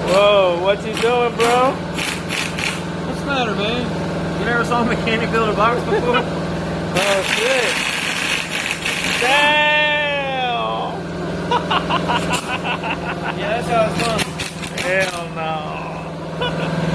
Whoa, what you doing, bro? What's the matter, man? You never saw a mechanic build a box before? Oh, shit. Damn! Yeah, that's how it's done. Hell no.